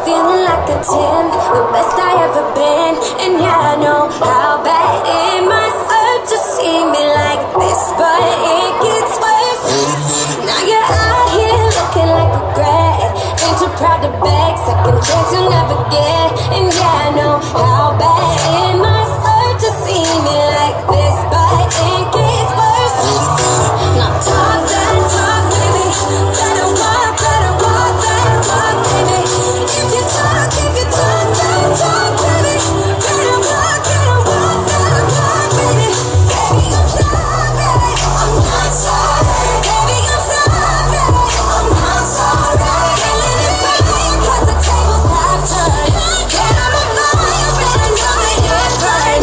feeling like a 10, the best I ever been. And yeah, I know how bad it must hurt to see me like this, but it gets worse. Now you're out here looking like a grad, ain't too proud to beg, second chance you'll never get. And yeah, I know how bad it must hurt to see me like this, but it gets worse. Now talk that talk, baby, better walk that walk, baby. If you talk that talk, baby, better walk that walk, baby. Baby, I'm sorry, I'm not sorry. Baby, I'm sorry, I'm not sorry. Feeling inspired 'cause the tables have turned. Yeah, I'm a liar, but I know it is right.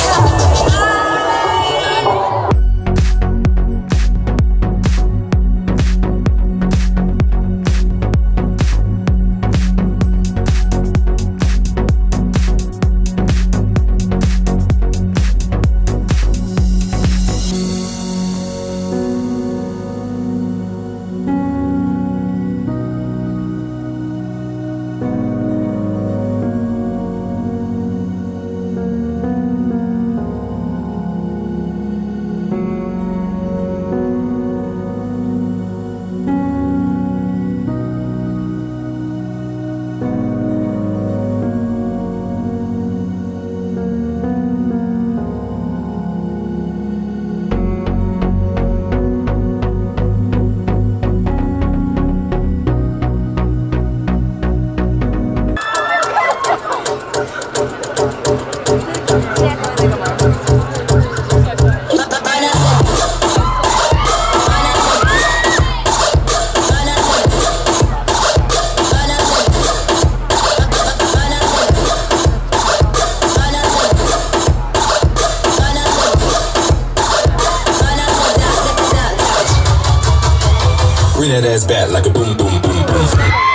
Bring that ass back like a boom, boom, boom, boom.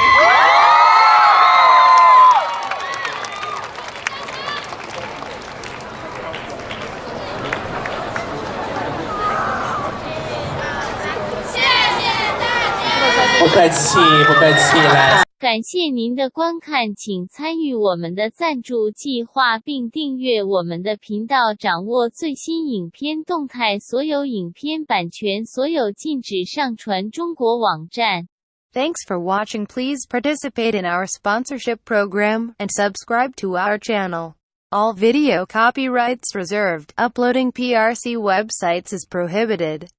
不客气，不客气，来。 感谢您的观看，请参与我们的赞助计划并订阅我们的频道，掌握最新影片动态。所有影片版权所有禁止上传中国网站。 Thanks for watching. Please participate in our sponsorship program and subscribe to our channel. All video copyrights reserved. Uploading PRC websites is prohibited.